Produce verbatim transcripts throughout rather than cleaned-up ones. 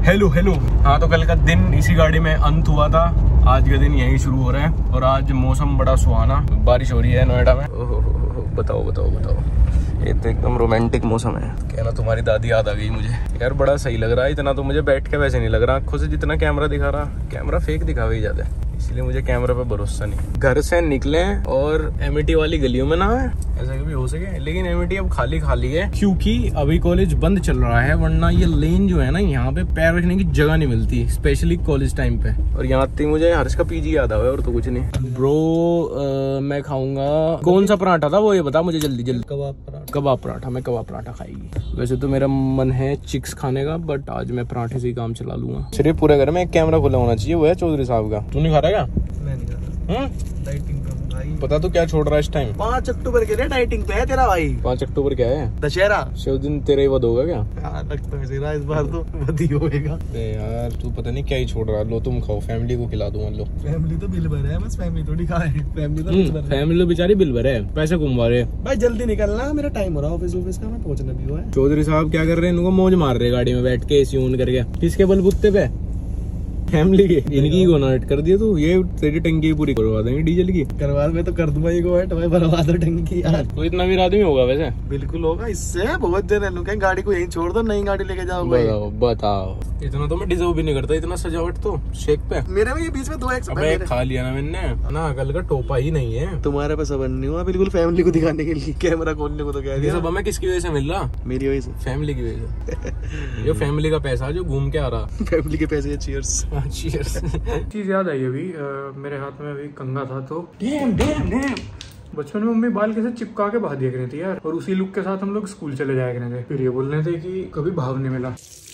Hello hello. हाँ तो कल का दिन इसी गाड़ी में अंत हुआ था, आज का दिन यहीं शुरू हो रहा है। और आज मौसम बड़ा सुहाना, बारिश हो रही है नोएडा में। ओहो बताओ बताओ बताओ, ये तो एकदम रोमांटिक मौसम है। कहना तुम्हारी दादी याद आ गई मुझे यार, बड़ा सही लग रहा है। इतना तो मुझे बैठ के वैसे नहीं लग रहा आंखों से, जितना कैमरा दिखा रहा। कैमरा फेक दिखावे ही ज्यादा, इसलिए मुझे कैमरा पे भरोसा नहीं। घर से निकले और एमिटी वाली गलियों में ना है, ऐसा कभी हो सके। लेकिन एमिटी अब खाली खाली है क्योंकि अभी कॉलेज बंद चल रहा है, वरना ये लेन जो है ना, यहाँ पे पैर रखने की जगह नहीं मिलती, स्पेशली कॉलेज टाइम पे। और यहाँ तक मुझे हर्ष का पीजी याद आया, और तो कुछ नहीं। ब्रो आ, मैं खाऊंगा कौन सा पराठा था वो, ये बता मुझे जल्दी जल्दी। कबाब पराठा। कबाब पराठा, मैं कबाब पराठा खाएगी। वैसे तो मेरा मन है चिक्स खाने का, बट आज मैं पराठे से ही काम चला लूंगा। सिर्फ पूरे घर में एक कैमरा खुला होना चाहिए, वो है चौधरी साहब का। तू नहीं खा रहा क्या? मैं नहीं खा रहा, डाइटिंग पे हूं भाई। पता तो क्या छोड़ रहा है इस टाइम? पाँच अक्टूबर के लिए डाइटिंग पे है तेरा भाई। पाँच अक्टूबर क्या है? दशहरा। शिव दिन तेरा ही वध होगा क्या? हाँ लगता है मेरा इस बार तो वध ही होएगा। यार तू पता नहीं क्या ही छोड़ रहा है। लो तुम खाओ, फैमिली को खिला दूंगा। लो फैमिली तो बिल भर है, बस फैमिली थोड़ी खाए। फैमिली तो बिल भर है। फैमिली बेचारी बिल भर है, पैसे घुमा रहे। भाई जल्दी निकलना, मेरा टाइम हो रहा है ऑफिस ऑफिस का, मैं पहुंचना भी हुआ है। चौधरी साहब क्या कर रहे हैं? इनको मौज मार रहे गाड़ी में बैठ के, एसी ऑन करके। किसके बलबुत्ते पे? फैमिली के। इनकी गोनाइट कर दिया तू, ये तेरी टंकी पूरी करवा देंगे डीजल की। करवा मैं तो कर दूंगा ये गोनाइट भाई, बनवा दो टंकी यार। तो इतना भी आदमी होगा वैसे? बिल्कुल होगा, इससे बहुत देर है। लोग गाड़ी को यहीं छोड़ दो, नई गाड़ी लेके जाओ। बताओ बताओ, इतना तो मैं डिजर्व भी नहीं करता, इतना सजावट तो शेक पे। मेरे में ये बीच में दो एक्स अबे खा लिया ना मैंने ना, कल का टोपा ही नहीं है। तुम्हारे पास सब नहीं हुआ बिल्कुल फैमिली को दिखाने के लिए, कैमरा खोलने को तो कह दिया। सब हमें किसकी वजह से मिल रहा? मेरी वजह से, फैमिली की वजह से। जो फैमिली का पैसा जो घूम के आ रहा, फैमिली के पैसे। Cheers cheers. चीज याद आई अभी, आ, मेरे हाथ में अभी कंघा था तो डैम डैम डैम। बचपन में मम्मी बाल कैसे चिपका के बहा दिया करती थी यार, और उसी लुक के साथ हम लोग स्कूल चले जाया करते थे। फिर ये बोल रहे थे कि कभी भाव नहीं मिला,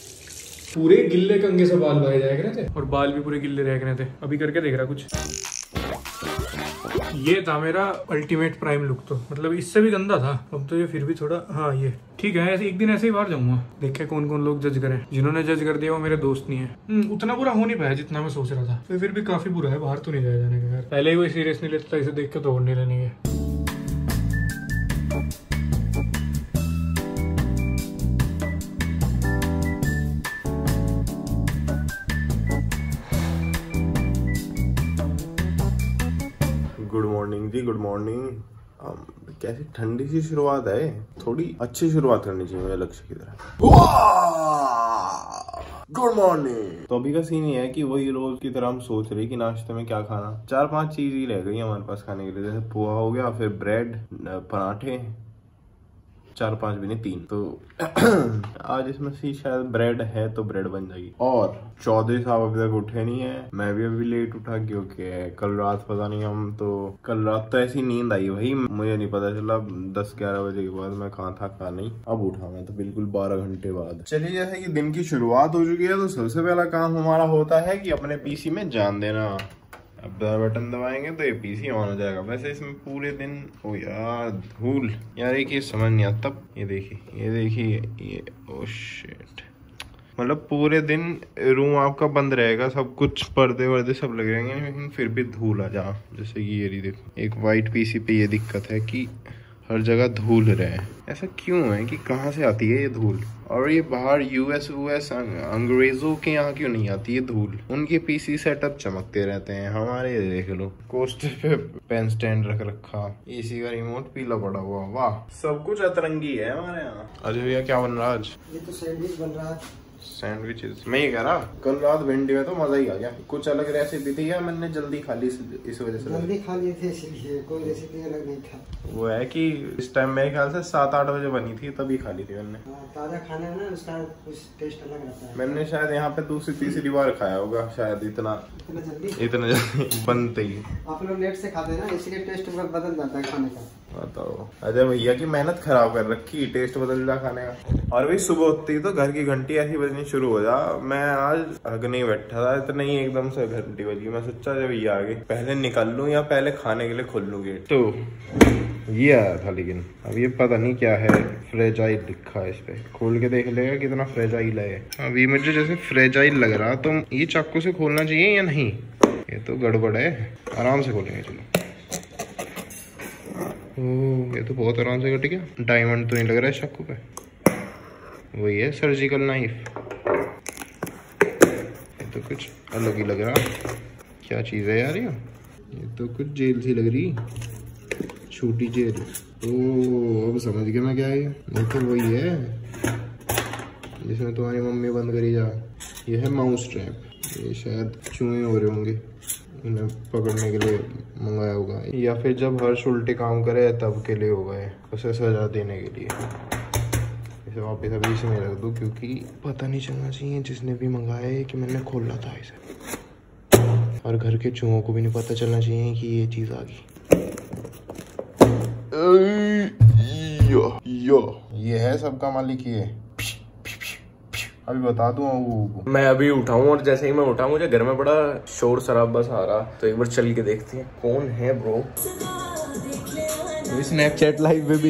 पूरे गिल्ले कंघे से बाल बहाए जाया करते थे, और बाल भी पूरे गिल्ले रह करते थे। अभी करके देख रहा कुछ। ये था मेरा अल्टीमेट प्राइम लुक, तो मतलब इससे भी गंदा था। अब तो ये फिर भी थोड़ा, हाँ ये ठीक है। ऐसे एक दिन ऐसे ही बाहर जाऊंगा, देखे कौन कौन लोग जज करें। जिन्होंने जज कर दिया वो मेरे दोस्त नहीं है। उतना बुरा हो नहीं पाया जितना मैं सोच रहा था, तो फिर भी काफी बुरा है। बाहर तो नहीं जाया जाने का यार, पहले ही कोई सीरियस नहीं लेता, इसे देख के तो और नहीं लेनी है। गुड मॉर्निंग जी, गुड मॉर्निंग। कैसी ठंडी सी शुरुआत है, थोड़ी अच्छी शुरुआत करनी चाहिए मेरे लक्ष्य की तरह। Good morning. तो अभी का सीन ये है कि वही रोज की तरह हम सोच रहे कि नाश्ते में क्या खाना। चार पांच चीज ही रह गई हमारे पास खाने के लिए, जैसे पोहा हो गया, फिर ब्रेड, पराठे, चार पांच भी नहीं तीन। तो आज इसमें से शायद ब्रेड है तो ब्रेड बन जाएगी। और चौधरी साहब अभी तक उठे नहीं है, मैं भी अभी लेट उठा क्योंकि कल रात पता नहीं, हम तो कल रात तो ऐसी नींद आई भाई, मुझे नहीं पता चला दस ग्यारह बजे के बाद मैं कहाँ था कहाँ नहीं। अब उठा मैं तो बिल्कुल बारह घंटे बाद। चलिए जैसे कि दिन की शुरुआत हो चुकी है, तो सबसे पहला काम हमारा होता है कि अपने पीसी में जान देना। अब बटन दबाएंगे तो ये पीसी ऑन हो जाएगा। वैसे इसमें पूरे दिन, ओ यार धूल यार, एक ये समझ नहीं आता। ये देखिए ये देखिए ये, ओ शिट, मतलब पूरे दिन रूम आपका बंद रहेगा, सब कुछ पर्दे वर्दे सब लगे रहेंगे, लेकिन फिर भी धूल आ जा। जैसे कि ये देखो, एक वाइट पीसी पे ये दिक्कत है कि हर जगह धूल रहे। ऐसा क्यों है कि कहाँ से आती है ये धूल? और ये बाहर यूएस यूएस अंग्रेजों के यहाँ क्यों नहीं आती है धूल? उनके पीसी सेटअप चमकते रहते हैं, हमारे देख लो कोस्टर पे पेन स्टैंड रख रखा, एसी का रिमोट पीला पड़ा हुआ। वाह, सब कुछ अतरंगी है हमारे यहाँ। अजय भैया क्या बन रहा आज? ये तो सैंडविच बन रहा है। सैंडविचेस मैं ये कह रहा, कल रात भिंडी में तो मजा ही आ गया। कुछ अलग रेसिपी थी या मैंने जल्दी खा ली इस वजह से? जल्दी खा लिए थे इसलिए, कोई रेसिपी अलग नहीं था। वो है कि इस टाइम मेरे ख्याल से सात आठ बजे बनी थी, तभी खा ली थी मैंने। ताजा खाना है ना, उसका कुछ टेस्ट अलग रहता है। मैंने शायद यहाँ पे दूसरी तीसरी बार खाया होगा शायद, इतना इतना जल्दी इतना जल्दी बनते ही। आप लोग लेट से खाते हैं ना, इसलिए टेस्ट बदल जाता है खाने का। बताओ अजय भैया की मेहनत खराब कर रखी, टेस्ट बदल जा खाने का। और भी सुबह उठती ही तो घर की घंटी ऐसी बजनी शुरू हो जा। मैं आज हग नहीं बैठा था, इतना ही एकदम से घंटी बजी। मैं सोचा जब ये आ गई पहले निकल लूं या पहले खाने के लिए खोल लूं गेट। तो ये आया था, लेकिन अब ये पता नहीं क्या है, फ्रेजाइल लिखा है इस पे। खोल के देख लेगा कितना फ्रेजाइल है। अभी मुझे जैसे फ्रेजाइल लग रहा, तो ये चाकू से खोलना चाहिए या नहीं? ये तो गड़बड़ है, आराम से खोलेंगे। चलो, ओह ये तो बहुत आराम से कट गया। डायमंड तो नहीं लग रहा है चाकू पे, वही है सर्जिकल नाइफ। तो कुछ अलग ही लग रहा। क्या चीज़ है यार ये ये तो कुछ जेल सी लग रही, छोटी जेल। ओ अब समझ गया मैं क्या है ये। तो वही है जिसमें तुम्हारी मम्मी बंद करी जा। ये है माउस ट्रैप। ये शायद चूहे हो रहे होंगे, इन्हें पकड़ने के लिए मंगाया होगा, या फिर जब हर्ष उल्टे काम करे तब के लिए होगा, है उसे सजा देने के लिए। इसे वापस अभी इसमें रख दूँ क्योंकि पता नहीं चलना चाहिए जिसने भी मंगाया है कि मैंने खोला था इसे, और घर के चूहों को भी नहीं पता चलना चाहिए कि ये चीज़ आ गई। यो यो ये है सबका मालिक। ये अभी बता दूं वो। मैं अभी उठाऊं और जैसे ही मैं उठा मुझे घर में बड़ा शोर शराबा सा आ रहा, तो एक बार चल के देखते हैं कौन है ब्रो। स्नैपचैट लाइव में भी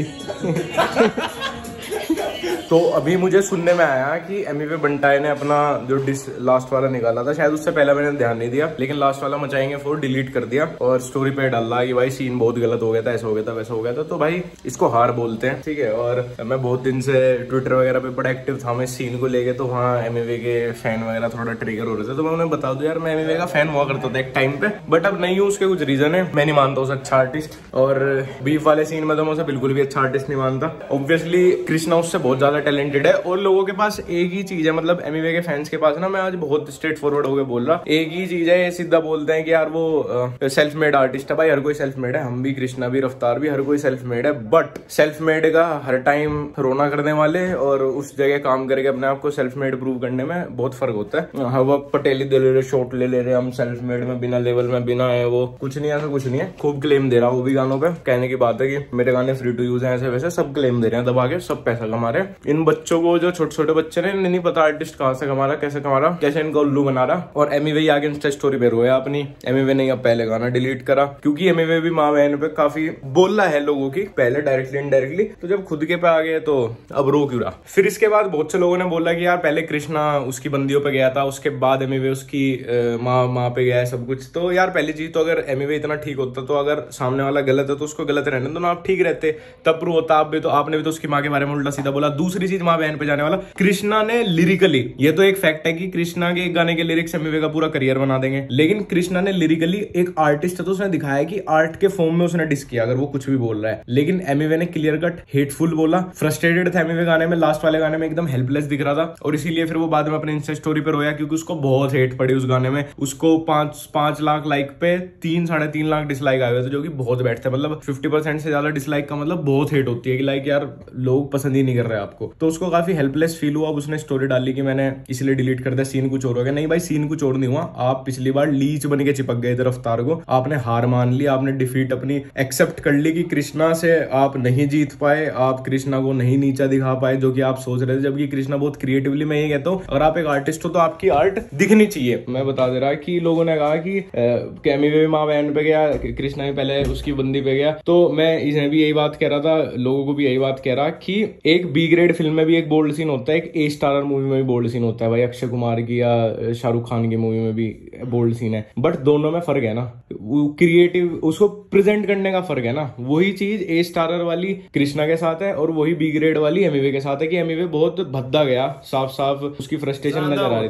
तो अभी मुझे सुनने में आया कि एमी वे बंटाई ने अपना जो डिस लास्ट वाला निकाला था, शायद उससे पहले मैंने ध्यान नहीं दिया, लेकिन लास्ट वाला मचाएंगे फोर डिलीट कर दिया और स्टोरी पे डाल रहा कि भाई सीन बहुत गलत हो गया था, ऐसा हो गया था वैसा हो गया था। तो भाई इसको हार बोलते हैं, ठीक है। और मैं बहुत दिन से ट्विटर वगैरह पे बड़ा एक्टिव था मैं सीन को लेके, तो वहाँ एमी वे के फैन वगैरह थोड़ा ट्रिगर हो रहे थे। तो मैं उन्हें बता दूं यार मैं एमी वे का फैन हुआ करता था एक टाइम पे, बट अब नहीं हूँ। उसके कुछ रीजन है, मैं नहीं मानता उसे अच्छा आर्टिस्ट, और बीफ वाले सीन में तो मैं उसे बिल्कुल भी अच्छा आर्टिस्ट नहीं मानता। ऑब्वियसली कृष्णा उससे बहुत ज्यादा टैलेंटेड है, और लोगों के पास एक ही चीज है, मतलब एमी वे के फैंस के पास ना, मैं आज बहुत स्ट्रेट फॉरवर्ड होकर बोल रहा, एक ही चीज है, ये सीधा बोलते हैं कि यार वो सेल्फ मेड आर्टिस्ट है। भाई हर कोई सेल्फ मेड है, हम भी, कृष्णा भी, रफ्तार भी, हर कोई सेल्फ मेड है। बट सेल्फ मेड का हर टाइम रोना करने वाले और उस जगह काम करके अपने आप को सेल्फ मेड प्रूव करने में बहुत फर्क होता है। हवा पटेली दे ले रहे, शॉट ले ले रहे, हम सेल्फ मेड में बिना लेवल में बिना है, वो कुछ नहीं, ऐसा कुछ नहीं है। खूब क्लेम दे रहा वो भी गानों पे। कहने की बात है कि मेरे गाने फ्री टू यूज है, ऐसे वैसे सब क्लेम दे रहे हैं दबा के, सब पैसा कमा रहे हैं। इन बच्चों को, जो छोटे छोटे बच्चे ने, नहीं पता आर्टिस्ट कहाँ से कमा रहा, कैसे कमा रहा, कैसे इनका उल्लू बना रहा। और एमी वे आगे इंस्टा स्टोरी पे रोया अपनी। एमी वे ने अब पहले गाना डिलीट करा क्योंकि एमी वे भी माँ बहन पे काफी बोल रहा है लोगों की, पहले डायरेक्टली इनडायरेक्टली, तो जब खुद के पे आ गए तो अब रो क्यों रहा। फिर इसके बाद बहुत से लोगों ने बोला कि यार पहले कृष्णा उसकी बंदियों पे गया था, उसके बाद एमी वे उसकी माँ माँ पे गया है, सब कुछ। तो यार पहली चीज तो अगर एमी वे इतना ठीक होता, तो अगर सामने वाला गलत है तो उसको गलत रहने दो ना, आप ठीक रहते तब प्रूव होता। आप भी तो, आपने भी तो उसकी माँ के बारे में उल्टा सीधा बोला। दूसरी चीज, माँ बहन पे जाने वाला, कृष्णा ने लिरिकली, ये तो एक फैक्ट है कि कृष्णा के एक गाने के लिरिक्स एमी वे का पूरा करियर बना देंगे, लेकिन कृष्णा ने लिरिकली, एक आर्टिस्ट है तो उसने दिखाया कि आर्ट के फॉर्म में उसने डिस किया अगर वो कुछ भी बोल रहा है। लेकिन एमी वे ने क्लियर कट हेटफुल बोला, फ्रस्ट्रेटेड था एमी वे गाने में, लास्ट वाले गाने में एकदम हेल्पलेस दिख रहा था, और इसीलिए फिर वो बाद में अपने इंस्टा स्टोरी पे रोया क्योंकि उसको बहुत हेट पड़ी उस गाने में। उसको पांच पांच लाख लाइक पे तीन साढ़े तीन लाख डिसलाइक आए हुए थे, जो कि बहुत बैठ थे। मतलब फिफ्टी परसेंट से ज्यादा डिसलाइक का मतलब बहुत हेट होती है कि लाइक यार लोग पसंद ही नहीं कर रहे आपको। तो उसको काफी हेल्पलेस फील हुआ। उसने स्टोरी डाली कि मैंने इसलिए डिलीट कर दिया, सीन कुछ और हो गया। नहीं भाई, सीन कुछ और नहीं हुआ। आप पिछली बार लीच बन के चिपक गए थे रफ्तार को, आपने हार मान ली, आपने डिफीट अपनी एक्सेप्ट कर ली कि कृष्णा से आप नहीं जीत पाए, आप कृष्णा को नहीं नीचा दिखा पाए जो कि आप सोच रहे थे, जबकि कृष्णा बहुत क्रिएटिवली, मैं ये कहता हूँ अगर आप एक आर्टिस्ट हो तो आपकी आर्ट दिखनी चाहिए। मैं बता दे रहा कि लोगों ने कहा कि कैमी वे माँ बहन पे गया, कृष्णा भी पहले उसकी बंदी पे गया, तो मैं इसे भी यही बात कह रहा था, लोगों को भी यही बात कह रहा कि एक बी ग्रेड फिल्म में भी एक बोल्ड सीन होता है, एक ए स्टारर मूवी में भी बोल्ड सीन होता है। भाई अक्षय कुमार की या शाहरुख खान की मूवी में भी बोल्ड सीन है, बट दोनों में फर्क है ना, क्रिएटिव उसको प्रेजेंट करने का फर्क है ना। वही चीज ए स्टारर वाली कृष्णा के साथ है और वही बी ग्रेड वाली एमी वे के साथ है कि एमी वे बहुत भद्दा गया, साफ साफ उसकी फ्रस्ट्रेशन नजर आ रही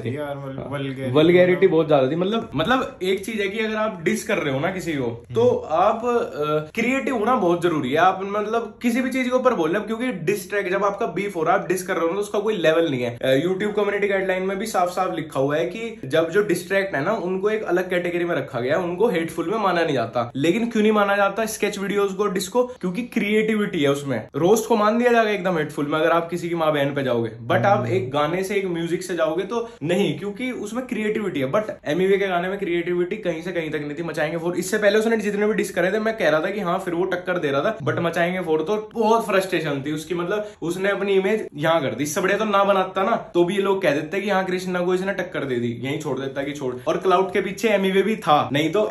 थी, वल्गैरिटी बहुत ज्यादा थी। मतलब मतलब एक चीज है कि अगर आप डिस कर रहे हो ना किसी को, तो आप क्रिएटिव होना बहुत जरूरी है। आप मतलब किसी भी चीज के ऊपर बोल रहे हो, क्योंकि डिस ट्रैक, जब आपका बीफ हो रहा है, आप डिस कर रहे हो तो उसका कोई लेवल नहीं है। यूट्यूब कम्युनिटी गाइडलाइन में भी साफ साफ लिखा हुआ है कि जब जो डिस्ट्रैक्ट है ना, उनको एक अलग कैटेगरी में रखा गया, उनको हेटफुल में माना नहीं जाता। लेकिन क्यों नहीं माना जाता स्केच वीडियोस को, डिस्को? क्योंकि क्रिएटिविटी है उसमें। रोस्ट को मान दिया जाएगा एकदम हेटफुल में अगर आप किसी की माँ बहन पे जाओगे, बट आप एक गाने से, एक म्यूजिक से जाओगे तो नहीं, क्योंकि उसमें क्रिएटिविटी है। बट एमी वे के गाने में क्रिएटिविटी कहीं से कहीं तक नहीं थी। मचाएंगे फोर, इससे पहले उसने जितने भी डिस करे थे, मैं कह रहा था कि हाँ फिर वो टक्कर दे रहा था, बट मचाएंगे फोर तो बहुत फ्रस्ट्रेशन थी उसकी। मतलब उसने अपनी इमेज यहाँ कर दी। इससे बढ़िया तो ना बनाता ना, तो भी ये लोग कह देते कि हाँ कृष्णा को इसने टक्कर दे दी, यही छोड़ देता कि छोड़। और क्लाउड के पीछे एमी वे भी था, नहीं तो एमी वे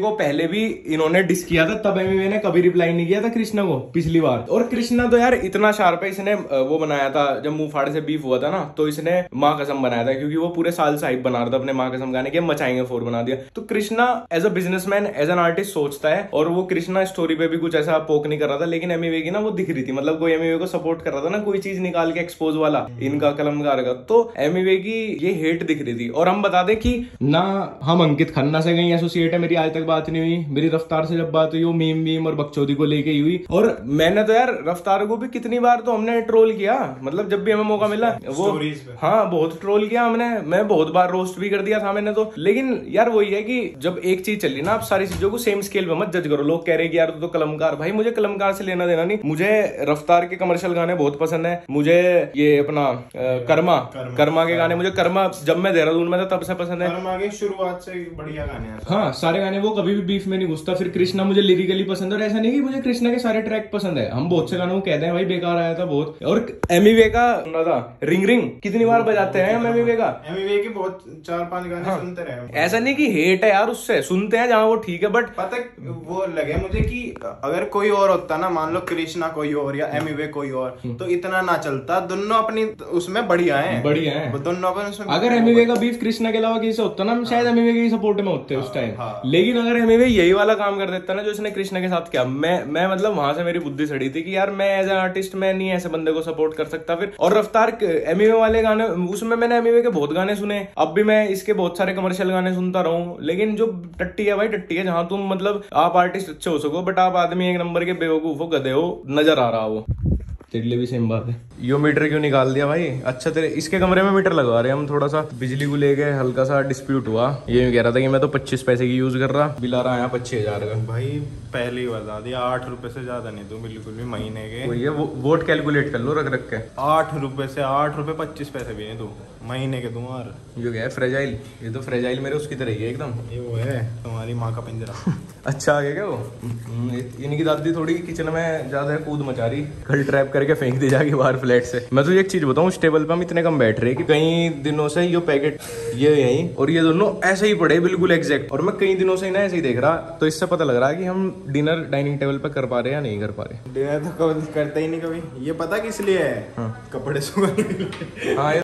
को पहले भी इन्होंने डिस किया था, तब एमिवे ने कभी रिप्लाई नहीं किया था कृष्णा को पिछली बार। और कृष्णा तो यार इतना शार्प है, इसने वो बनाया था जब मुंह फाड़े से बीफ हुआ था ना, तो इसने माँ कसम बनाया था, क्योंकि वो पूरे साल से हाइप बना रहा था अपने माँ कसम गाने के, मचाएंगे फोर बना दिया। तो Krishna as a businessman, as an artist सोचता है, और वो कृष्णा स्टोरी पे भी कुछ ऐसा पोक नहीं कर रहा था, लेकिन एमिवे की ना वो दिख रही थी, मतलब कोई एमिवे को सपोर्ट कर रहा था ना, कोई चीज निकाल के एक्सपोज वाला इनका कलमकार का, तो एमिवे की ये हेट दिख रही थी। और हम बता दें कि ना हम अंकित खन्ना से कहीं एसोसिएट है, मेरी आज तक बात नहीं हुई, मेरी रफ्तार से जब बात हुई वो मीम मीम और बकचोदी को लेके ही हुई। और मैंने तो यार रफ्तार को भी कितनी बार तो हमने ट्रोल किया, मतलब जब भी हमें मौका मिला वो, हाँ बहुत ट्रोल किया हमने, मैं बहुत बार रोस्ट भी कर दिया था मैंने तो। लेकिन यार वही है कि जब एक चीज चल रही ना, आप सारी चीजों को सेम स्केल पे मत जज करो। लोग कह रहे कि यार तो कलमकार, भाई मुझे कलमकार से लेना देना नहीं, मुझे रफ्तार के कमर्शियल गाने बहुत पसंद है, मुझे ये अपना कर्मा कर्मा के गाने, मुझे कर्मा जब मैं देहरादून में था तब से पसंद है, कर्मा के शुरुआत से बढ़िया गाने हैं, हाँ सारे गाने, वो कभी भी बीफ में नहीं घुसता। फिर कृष्णा मुझे लिरिकली पसंद है, और ऐसा नहीं कि मुझे कृष्णा के सारे ट्रैक पसंद है, हम बहुत से गानों को कहते हैं भाई बेकार आया था बहुत। और एमिवे का सुना था रिंग रिंग कितनी बार बजाते हैं हम एमिवे का, एमिवे के बहुत चार पांच गाने हाँ, सुनते रहे। ऐसा नहीं कि हेट है यार, उससे सुनते हैं जहाँ वो ठीक है, बट पता वो लगे मुझे कि अगर कोई और होता ना, मान लो कृष्णा कोई और या एमिवे कोई और, तो इतना ना चलता। दोनों अपनी उसमें बढ़िया है, बढ़िया है दोनों अपन उसमें। अगर एमिवे का बीफ कृष्णा के अलावा किसी से होता ना, शायद एमिवे के सपोर्ट में होते उस टाइम। लेकिन अगर एमिवे यही वाला काम कर देता ना जो इसने कृष्णा के साथ किया, मैं मैं मतलब वहां से मेरी बुद्धि सड़ी थी कि यार मैं एज एन आर्टिस्ट मैं नहीं ऐसे बंदे को सपोर्ट कर सकता। फिर और रफ्तार एमिवे वाले गाने, उसमें मैंने एमिवे के बहुत गाने सुने, अब भी मैं इसके बहुत सारे कमर्शियल गाने सुनता रहूं, लेकिन जो टट्टी है भाई टट्टी है। जहां तुम मतलब आप आर्टिस्ट अच्छे हो सको, बट आप आदमी एक नंबर के बेवकूफ हो, गधे हो, नजर आ रहा वो। तेरे लिए भी सेम बात है। यो मीटर क्यों निकाल दिया भाई? अच्छा तेरे इसके कमरे में मीटर लगा रहे हैं हम, थोड़ा सा बिजली को लेके हल्का सा डिस्प्यूट हुआ। ये कह रहा था कि मैं तो पच्चीस पैसे की यूज कर रहा, बिल आ रहा है पच्चीस हजार का। भाई पहले ही बता दिया, आठ रुपए से ज्यादा नहीं तो बिल्कुल भी महीने के। ये वो, वोट कैलकुलेट कर लो रख रख के। आठ रुपए से आठ रुपए पच्चीस पैसे भी नहीं, तू महीने के दूं। और ये क्या है फ्रेजाइल? ये तो फ्रेजाइल मेरे उसकी तरह ही है एकदम। ये वो है तुम्हारी माँ का पिंजरा। अच्छा आ गया क्या वो? इनकी दादी थोड़ी किचन में ज्यादा कूद मचा रही, कल ट्रैप करके फेंक दी जाएगी बाहर फ्लैट से। मैं तुझे एक चीज बताऊं, इस टेबल पे हम इतने कम बैठ रहे कि कई दिनों से ये पैकेट ये यही और ये दोनों ऐसे ही पड़े बिल्कुल एग्जैक्ट, और मैं कई दिनों से ना ऐसे ही देख रहा, तो इससे पता लग रहा है कि हम डिनर डाइनिंग टेबल पे कर पा रहे हैं या नहीं कर पा रहे। डिनर तो कभी करते ही नहीं कभी। ये पता किस लिए है? हाँ। कपड़े सुखाने के लिए। हाँ